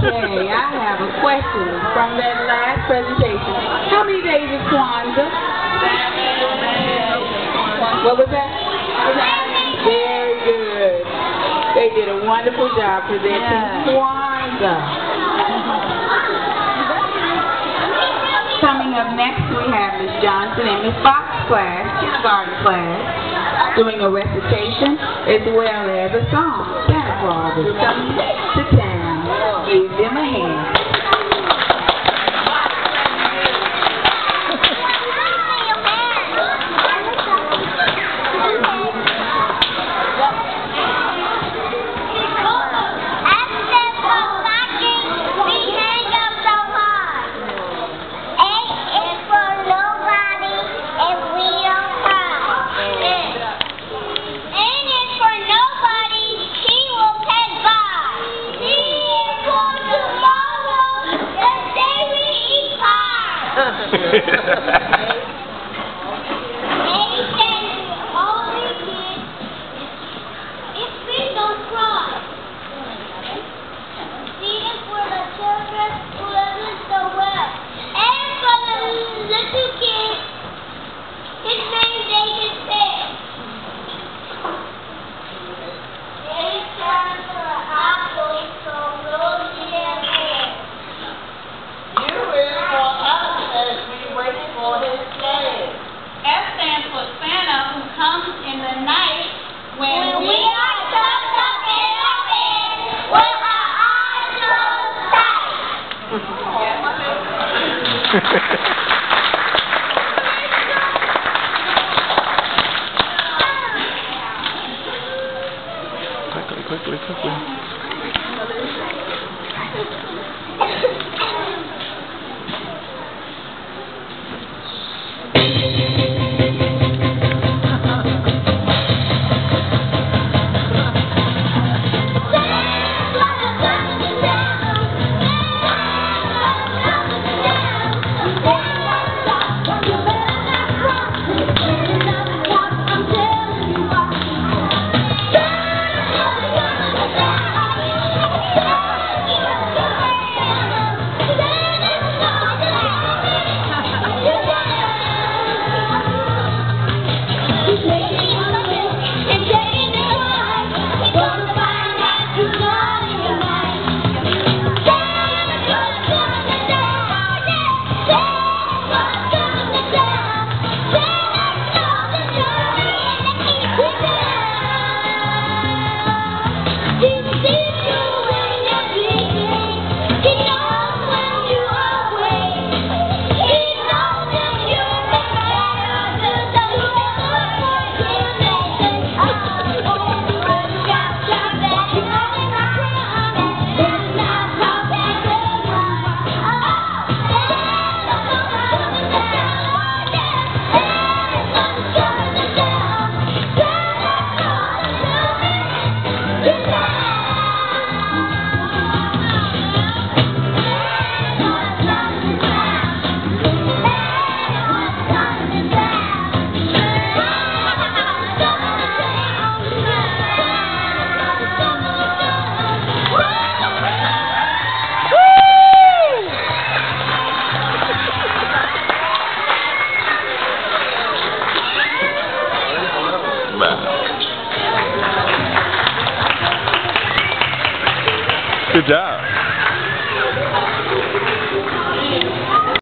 Okay, I have a question from that last presentation. How many days is Kwanzaa? What was that? Very good. They did a wonderful job presenting Kwanzaa. Coming up next, we have Ms. Johnson and Ms. Fox's class, kindergarten class, doing a recitation as well as a song. Santa Claus is coming to town. Give them a hand. Quickly. Good job.